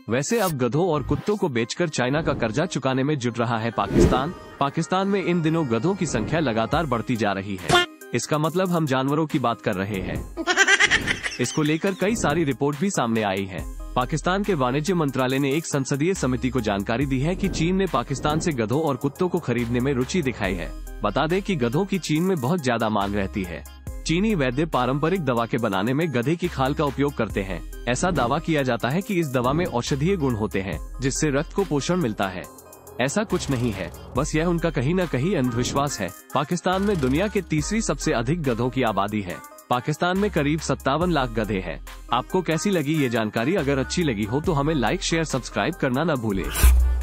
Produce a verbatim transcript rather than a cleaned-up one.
वैसे अब गधों और कुत्तों को बेचकर चाइना का कर्जा चुकाने में जुट रहा है पाकिस्तान। पाकिस्तान में इन दिनों गधों की संख्या लगातार बढ़ती जा रही है। इसका मतलब हम जानवरों की बात कर रहे हैं। इसको लेकर कई सारी रिपोर्ट भी सामने आई है। पाकिस्तान के वाणिज्य मंत्रालय ने एक संसदीय समिति को जानकारी दी है कि चीन ने पाकिस्तान से गधों और कुत्तों को खरीदने में रुचि दिखाई है। बता दें कि गधों की चीन में बहुत ज्यादा मांग रहती है। चीनी वैद्य पारंपरिक दवा के बनाने में गधे की खाल का उपयोग करते हैं। ऐसा दावा किया जाता है कि इस दवा में औषधीय गुण होते हैं, जिससे रक्त को पोषण मिलता है। ऐसा कुछ नहीं है, बस यह उनका कहीं न कहीं अंधविश्वास है। पाकिस्तान में दुनिया के तीसरी सबसे अधिक गधों की आबादी है। पाकिस्तान में करीब सत्तावन लाख गधे हैं। आपको कैसी लगी ये जानकारी? अगर अच्छी लगी हो तो हमें लाइक शेयर सब्सक्राइब करना न भूलें।